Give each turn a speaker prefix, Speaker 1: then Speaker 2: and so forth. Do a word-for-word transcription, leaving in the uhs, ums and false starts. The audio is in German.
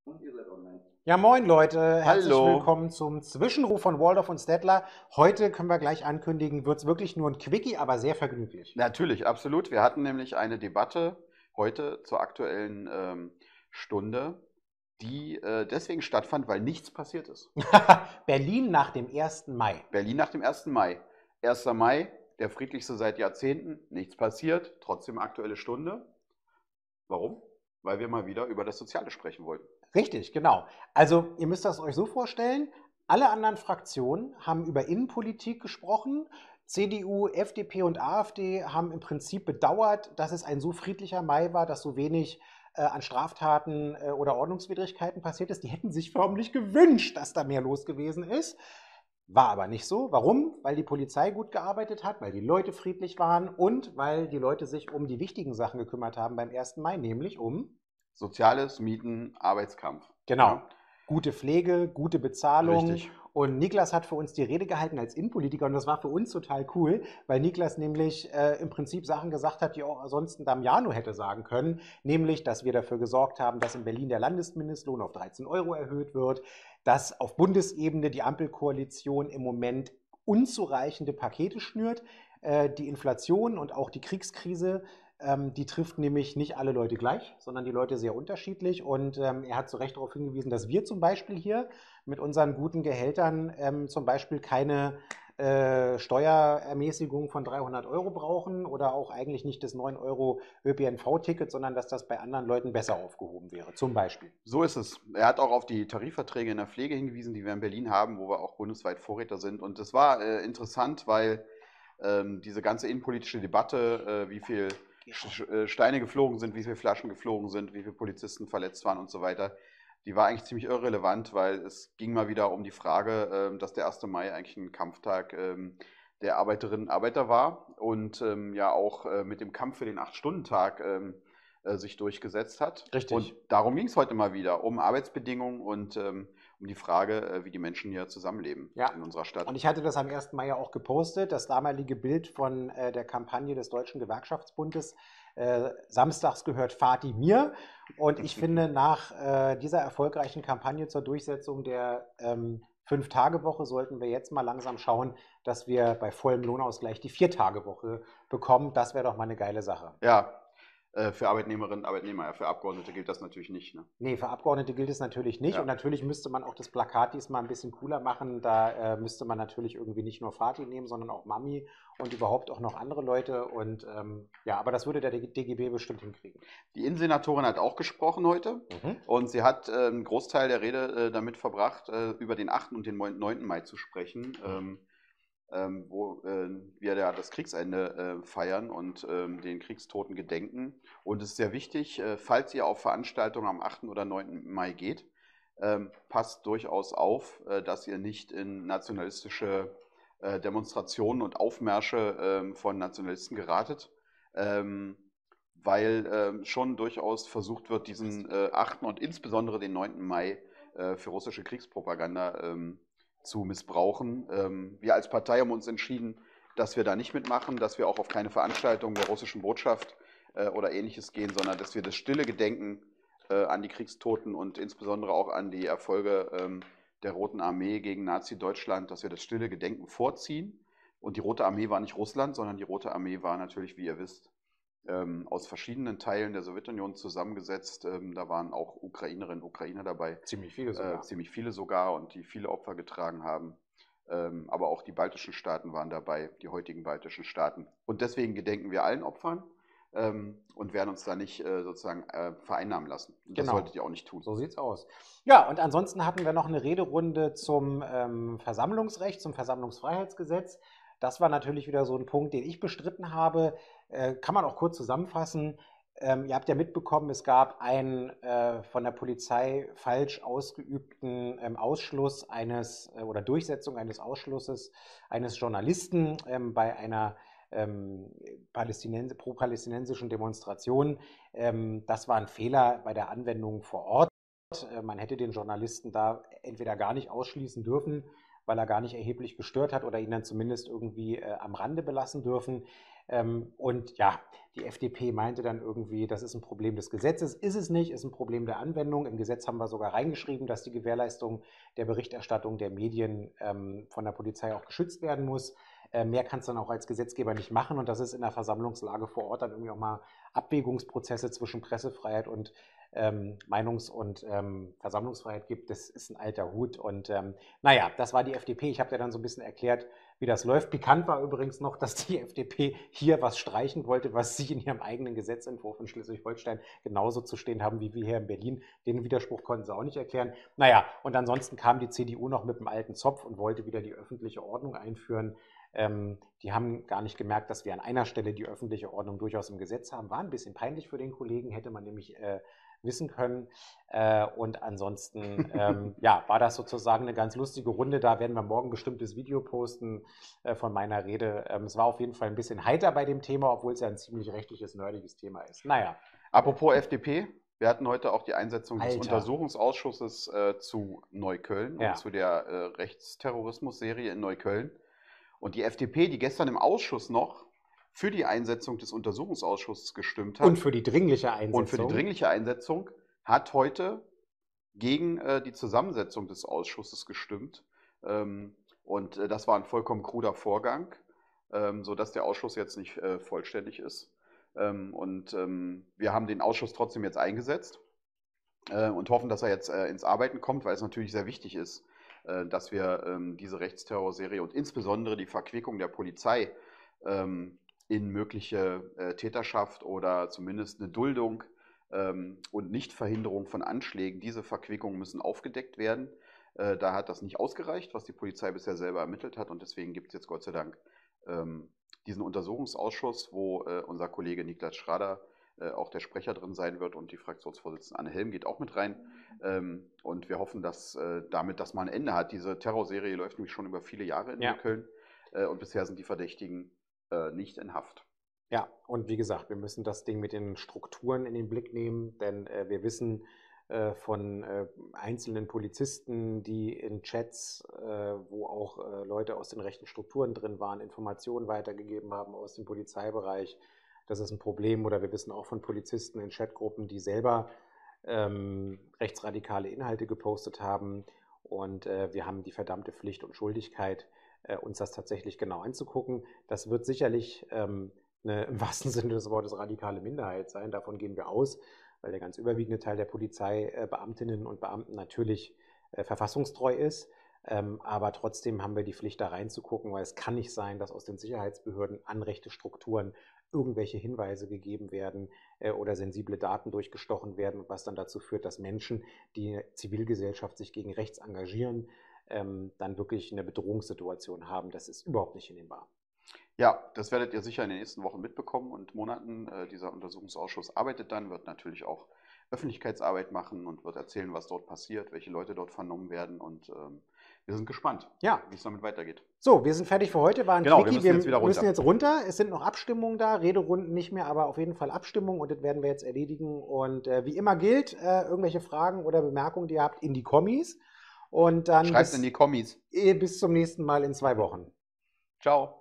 Speaker 1: Und ihr seid online.
Speaker 2: Ja, moin Leute, herzlich
Speaker 1: Hallo.
Speaker 2: willkommen zum Zwischenruf von Waldorf und Stettler. Heute können wir gleich ankündigen, wird es wirklich nur ein Quickie, aber sehr vergnüglich.
Speaker 1: Natürlich, absolut. Wir hatten nämlich eine Debatte heute zur aktuellen ähm, Stunde, die äh, deswegen stattfand, weil nichts passiert ist.
Speaker 2: Berlin nach dem ersten Mai.
Speaker 1: Berlin nach dem ersten Mai. erster Mai, der friedlichste seit Jahrzehnten, nichts passiert, trotzdem aktuelle Stunde. Warum? Weil wir mal wieder über das Soziale sprechen wollten.
Speaker 2: Richtig, genau. Also ihr müsst das euch so vorstellen, alle anderen Fraktionen haben über Innenpolitik gesprochen. C D U, F D P und AfD haben im Prinzip bedauert, dass es ein so friedlicher Mai war, dass so wenig äh, an Straftaten äh, oder Ordnungswidrigkeiten passiert ist. Die hätten sich förmlich gewünscht, dass da mehr los gewesen ist. War aber nicht so. Warum? Weil die Polizei gut gearbeitet hat, weil die Leute friedlich waren und weil die Leute sich um die wichtigen Sachen gekümmert haben beim ersten Mai, nämlich um
Speaker 1: Soziales, Mieten, Arbeitskampf.
Speaker 2: Genau.
Speaker 1: Ja,
Speaker 2: Gute Pflege, gute Bezahlung.
Speaker 1: richtig.
Speaker 2: Und Niklas hat für uns die Rede gehalten als Innenpolitiker und das war für uns total cool, weil Niklas nämlich äh, im Prinzip Sachen gesagt hat, die auch ansonsten Damiano hätte sagen können, nämlich, dass wir dafür gesorgt haben, dass in Berlin der Landesmindestlohn auf dreizehn Euro erhöht wird, dass auf Bundesebene die Ampelkoalition im Moment unzureichende Pakete schnürt, äh, die Inflation und auch die Kriegskrise. Ähm, die trifft nämlich nicht alle Leute gleich, sondern die Leute sehr unterschiedlich. Und ähm, er hat zu Recht darauf hingewiesen, dass wir zum Beispiel hier mit unseren guten Gehältern ähm, zum Beispiel keine äh, Steuerermäßigung von dreihundert Euro brauchen oder auch eigentlich nicht das neun Euro Ö P N V-Ticket, sondern dass das bei anderen Leuten besser aufgehoben wäre, zum Beispiel.
Speaker 1: So ist es. Er hat auch auf die Tarifverträge in der Pflege hingewiesen, die wir in Berlin haben, wo wir auch bundesweit Vorreiter sind. Und das war äh, interessant, weil ähm, diese ganze innenpolitische Debatte, äh, wie viel Sch- Steine geflogen sind, wie viele Flaschen geflogen sind, wie viele Polizisten verletzt waren und so weiter, die war eigentlich ziemlich irrelevant, weil es ging mal wieder um die Frage, ähm, dass der erste Mai eigentlich ein Kampftag ähm, der Arbeiterinnen und Arbeiter war und ähm, ja auch äh, mit dem Kampf für den acht-Stunden-Tag ähm, äh, sich durchgesetzt hat.
Speaker 2: Richtig.
Speaker 1: Und darum ging es heute mal wieder, um Arbeitsbedingungen und ähm, um die Frage, äh, wie die Menschen hier zusammenleben
Speaker 2: Ja.
Speaker 1: in unserer Stadt.
Speaker 2: Und ich hatte das am ersten Mai ja auch gepostet, das damalige Bild von äh, der Kampagne des Deutschen Gewerkschaftsbundes. Äh, Samstags gehört Fatih mir. Und ich finde, nach äh, dieser erfolgreichen Kampagne zur Durchsetzung der ähm, Fünf-Tage-Woche sollten wir jetzt mal langsam schauen, dass wir bei vollem Lohnausgleich die Vier-Tage-Woche bekommen. Das wäre doch mal eine geile Sache.
Speaker 1: Ja, äh, für Arbeitnehmerinnen und Arbeitnehmer, ja, für Abgeordnete gilt das natürlich nicht. Ne?
Speaker 2: Nee, für Abgeordnete gilt es natürlich nicht.
Speaker 1: Ja.
Speaker 2: Und natürlich müsste man auch das Plakat diesmal ein bisschen cooler machen. Da äh, müsste man natürlich irgendwie nicht nur Fatih nehmen, sondern auch Mami und überhaupt auch noch andere Leute. Und ähm, ja, aber das würde der D G B bestimmt hinkriegen.
Speaker 1: Die Innensenatorin hat auch gesprochen heute
Speaker 2: Mhm.
Speaker 1: und sie hat äh, einen Großteil der Rede äh, damit verbracht, äh, über den achten und den neunten Mai zu sprechen, ähm, ähm, wo äh, wir ja das Kriegsende äh, feiern und ähm, den Kriegstoten gedenken. Und es ist sehr wichtig, äh, falls ihr auf Veranstaltungen am achten oder neunten Mai geht, ähm, passt durchaus auf, äh, dass ihr nicht in nationalistische äh, Demonstrationen und Aufmärsche äh, von Nationalisten geratet. Ähm, weil ähm, schon durchaus versucht wird, diesen äh, achten und insbesondere den neunten Mai äh, für russische Kriegspropaganda ähm, zu missbrauchen. Ähm, wir als Partei haben uns entschieden, dass wir da nicht mitmachen, dass wir auch auf keine Veranstaltung der russischen Botschaft äh, oder ähnliches gehen, sondern dass wir das stille Gedenken äh, an die Kriegstoten und insbesondere auch an die Erfolge ähm, der Roten Armee gegen Nazi-Deutschland, dass wir das stille Gedenken vorziehen. Und die Rote Armee war nicht Russland, sondern die Rote Armee war natürlich, wie ihr wisst, ähm, aus verschiedenen Teilen der Sowjetunion zusammengesetzt. Ähm, da waren auch Ukrainerinnen und Ukrainer dabei.
Speaker 2: Ziemlich viele sogar.
Speaker 1: Äh, ziemlich viele sogar und die viele Opfer getragen haben. Ähm, aber auch die baltischen Staaten waren dabei, die heutigen baltischen Staaten. Und deswegen gedenken wir allen Opfern ähm, und werden uns da nicht äh, sozusagen äh, vereinnahmen lassen. Und das
Speaker 2: Genau.
Speaker 1: solltet ihr auch nicht tun.
Speaker 2: So sieht's aus. Ja, und ansonsten hatten wir noch eine Rederunde zum ähm, Versammlungsrecht, zum Versammlungsfreiheitsgesetz. Das war natürlich wieder so ein Punkt, den ich bestritten habe. Äh, kann man auch kurz zusammenfassen. Ähm, ihr habt ja mitbekommen, es gab einen äh, von der Polizei falsch ausgeübten ähm, Ausschluss eines äh, oder Durchsetzung eines Ausschlusses eines Journalisten ähm, bei einer ähm, palästinens pro-palästinensischen Demonstration. Ähm, das war ein Fehler bei der Anwendung vor Ort. Äh, Man hätte den Journalisten da entweder gar nicht ausschließen dürfen, weil er gar nicht erheblich gestört hat oder ihn dann zumindest irgendwie äh, am Rande belassen dürfen. Ähm, und ja, die F D P meinte dann irgendwie, das ist ein Problem des Gesetzes. Ist es nicht, ist ein Problem der Anwendung. Im Gesetz haben wir sogar reingeschrieben, dass die Gewährleistung der Berichterstattung der Medien ähm, von der Polizei auch geschützt werden muss. Äh, mehr kannst du dann auch als Gesetzgeber nicht machen. Und das ist in der Versammlungslage vor Ort dann irgendwie auch mal Abwägungsprozesse zwischen Pressefreiheit und ähm, Meinungs- und ähm, Versammlungsfreiheit gibt. Das ist ein alter Hut. Und ähm, naja, das war die F D P. Ich habe dir dann so ein bisschen erklärt, wie das läuft. Pikant war übrigens noch, dass die F D P hier was streichen wollte, was sie in ihrem eigenen Gesetzentwurf in Schleswig-Holstein genauso zu stehen haben wie wir hier in Berlin. Den Widerspruch konnten sie auch nicht erklären. Naja, und ansonsten kam die C D U noch mit dem alten Zopf und wollte wieder die öffentliche Ordnung einführen. Ähm, die haben gar nicht gemerkt, dass wir an einer Stelle die öffentliche Ordnung durchaus im Gesetz haben. War ein bisschen peinlich für den Kollegen, hätte man nämlich äh, wissen können. Äh, und ansonsten ähm, ja, war das sozusagen eine ganz lustige Runde. Da werden wir morgen bestimmt das Video posten äh, von meiner Rede. Ähm, es war auf jeden Fall ein bisschen heiter bei dem Thema, obwohl es ja ein ziemlich rechtliches, nerdiges Thema ist. Naja.
Speaker 1: Apropos F D P, wir hatten heute auch die Einsetzung des
Speaker 2: Alter.
Speaker 1: Untersuchungsausschusses äh, zu Neukölln
Speaker 2: Ja.
Speaker 1: und zu der äh, Rechtsterrorismus-Serie in Neukölln. Und die F D P, die gestern im Ausschuss noch für die Einsetzung des Untersuchungsausschusses gestimmt hat.
Speaker 2: Und für die dringliche Einsetzung.
Speaker 1: Und für die dringliche Einsetzung hat heute gegen äh, die Zusammensetzung des Ausschusses gestimmt. Ähm, und äh, das war ein vollkommen kruder Vorgang, ähm, sodass der Ausschuss jetzt nicht äh, vollständig ist. Ähm, und ähm, wir haben den Ausschuss trotzdem jetzt eingesetzt äh, und hoffen, dass er jetzt äh, ins Arbeiten kommt, weil es natürlich sehr wichtig ist, äh, dass wir ähm, diese Rechtsterrorserie und insbesondere die Verquickung der Polizei ähm, in mögliche äh, Täterschaft oder zumindest eine Duldung ähm, und Nichtverhinderung von Anschlägen, diese Verquickungen müssen aufgedeckt werden. Äh, da hat das nicht ausgereicht, was die Polizei bisher selber ermittelt hat, und deswegen gibt es jetzt Gott sei Dank ähm, diesen Untersuchungsausschuss, wo äh, unser Kollege Niklas Schrader äh, auch der Sprecher drin sein wird, und die Fraktionsvorsitzende Anne Helm geht auch mit rein. Ähm, und wir hoffen, dass äh, damit das mal ein Ende hat. Diese Terrorserie läuft nämlich schon über viele Jahre in
Speaker 2: Ja.
Speaker 1: Neukölln äh, und bisher sind die Verdächtigen äh, nicht in Haft.
Speaker 2: Ja, und wie gesagt, wir müssen das Ding mit den Strukturen in den Blick nehmen, denn äh, wir wissen äh, von äh, einzelnen Polizisten, die in Chats, äh, wo auch äh, Leute aus den rechten Strukturen drin waren, Informationen weitergegeben haben aus dem Polizeibereich. Das ist ein Problem. Oder wir wissen auch von Polizisten in Chatgruppen, die selber ähm, rechtsradikale Inhalte gepostet haben. Und äh, wir haben die verdammte Pflicht und Schuldigkeit, äh, uns das tatsächlich genau anzugucken. Das wird sicherlich ähm, eine, im wahrsten Sinne des Wortes, radikale Minderheit sein. Davon gehen wir aus, weil der ganz überwiegende Teil der Polizeibeamtinnen und Beamten natürlich äh, verfassungstreu ist. Ähm, aber trotzdem haben wir die Pflicht, da reinzugucken, weil es kann nicht sein, dass aus den Sicherheitsbehörden an rechte Strukturen irgendwelche Hinweise gegeben werden äh, oder sensible Daten durchgestochen werden, was dann dazu führt, dass Menschen, die in der Zivilgesellschaft sich gegen rechts engagieren, ähm, dann wirklich eine Bedrohungssituation haben. Das ist überhaupt nicht hinnehmbar.
Speaker 1: Ja, das werdet ihr sicher in den nächsten Wochen mitbekommen und Monaten. Äh, dieser Untersuchungsausschuss arbeitet dann, wird natürlich auch Öffentlichkeitsarbeit machen und wird erzählen, was dort passiert, welche Leute dort vernommen werden, und ähm, wir sind gespannt,
Speaker 2: Ja.
Speaker 1: wie es damit weitergeht.
Speaker 2: So, wir sind fertig für heute. War ein
Speaker 1: Genau, wir
Speaker 2: Quickie.
Speaker 1: müssen jetzt wieder runter.
Speaker 2: müssen jetzt runter. Es sind noch Abstimmungen da, Rederunden nicht mehr, aber auf jeden Fall Abstimmungen, und das werden wir jetzt erledigen. Und äh, wie immer gilt, äh, irgendwelche Fragen oder Bemerkungen, die ihr habt, in die Kommis. Und dann
Speaker 1: Schreibt
Speaker 2: bis,
Speaker 1: in die Kommis.
Speaker 2: bis zum nächsten Mal in zwei Wochen.
Speaker 1: Ciao.